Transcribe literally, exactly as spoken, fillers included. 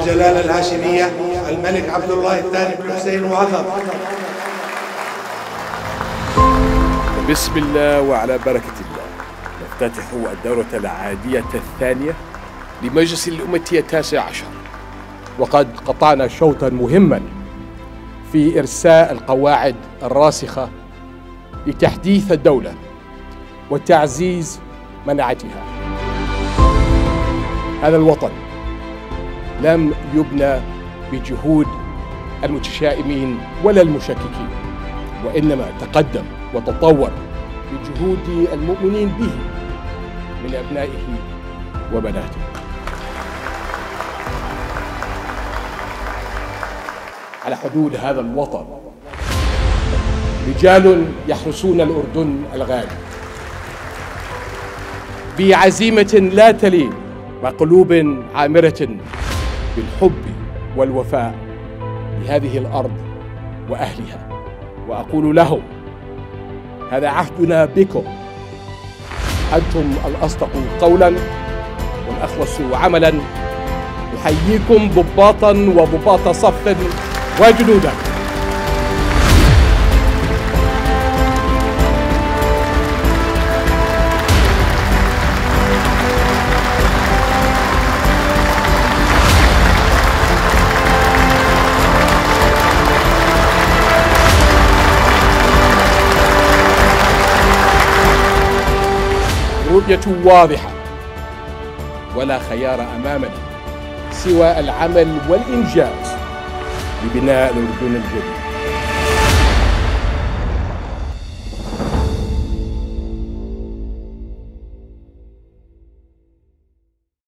الجلالة الهاشمية الملك عبد الله الثاني بن حسين وعثر. بسم الله وعلى بركة الله نفتتح الدورة العادية الثانية لمجلس الأمة التاسع عشر، وقد قطعنا شوطا مهما في إرساء القواعد الراسخة لتحديث الدولة وتعزيز مناعتها. هذا الوطن لم يبنى بجهود المتشائمين ولا المشككين، وإنما تقدم وتطور بجهود المؤمنين به من أبنائه وبناته. على حدود هذا الوطن رجال يحرسون الأردن الغالي بعزيمة لا تلين وقلوب عامرة بالحب والوفاء لهذه الأرض وأهلها. وأقول لهم: هذا عهدنا بكم، أنتم الأصدق قولا والأخلص عملا. نحييكم ضباطا وضباط صف وجنودا. رؤية واضحة ولا خيار أمامنا سوى العمل والإنجاز لبناء الأردن الجديد.